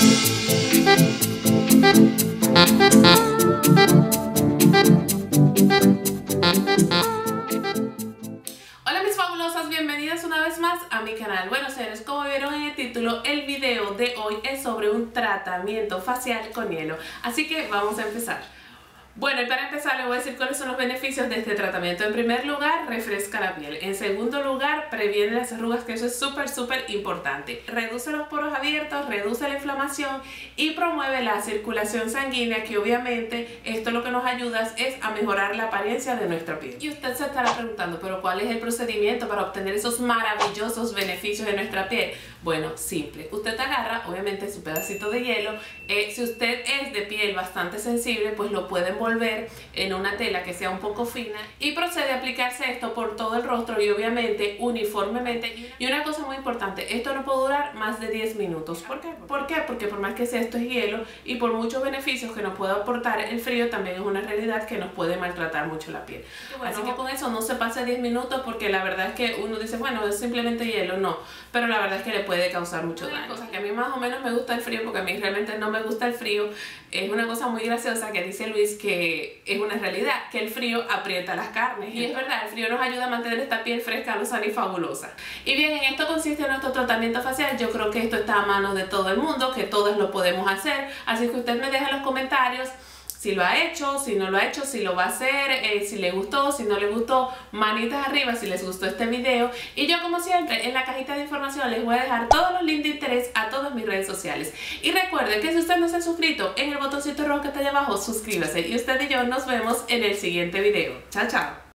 Hola mis fabulosas, bienvenidas una vez más a mi canal. Bueno señores, como vieron en el título, el video de hoy es sobre un tratamiento facial con hielo. Así que vamos a empezar. Bueno, y para empezar les voy a decir cuáles son los beneficios de este tratamiento. En primer lugar, refresca la piel. En segundo lugar, previene las arrugas, que eso es súper importante. Reduce los poros abiertos, reduce la inflamación y promueve la circulación sanguínea, que obviamente esto lo que nos ayuda es a mejorar la apariencia de nuestra piel. Y usted se estará preguntando, ¿pero cuál es el procedimiento para obtener esos maravillosos beneficios de nuestra piel? Bueno, simple. Usted agarra, obviamente, su pedacito de hielo. Si usted es de piel bastante sensible, pues lo puede envolver en una tela que sea un poco fina y procede a aplicarse esto por todo el rostro y obviamente uniformemente. Y una cosa muy importante, esto no puede durar más de 10 minutos. ¿Por qué? Porque por más que sea, esto es hielo, y por muchos beneficios que nos puede aportar el frío, también es una realidad que nos puede maltratar mucho la piel. Así que con eso no se pase 10 minutos, porque la verdad es que uno dice, bueno, es simplemente hielo. No, pero la verdad es que le puede causar mucho daño. Cosa que a mí más o menos me gusta el frío, porque a mí realmente no me gusta el frío. Es una cosa muy graciosa que dice Luis, que es una realidad, que el frío aprieta las carnes. Y es verdad, el frío nos ayuda a mantener esta piel fresca, sana y fabulosa. Y bien, en esto consiste nuestro tratamiento facial. Yo creo que esto está a mano de todo el mundo, que todos lo podemos hacer. Así que usted me deja en los comentarios si lo ha hecho, si no lo ha hecho, si lo va a hacer, si le gustó, si no le gustó, manitas arriba si les gustó este video. Y yo, como siempre, en la cajita de información les voy a dejar todos los links de interés a todas mis redes sociales. Y recuerden que si usted no se ha suscrito, en el botoncito rojo que está allá abajo, suscríbase. Y usted y yo nos vemos en el siguiente video. Chao, chao.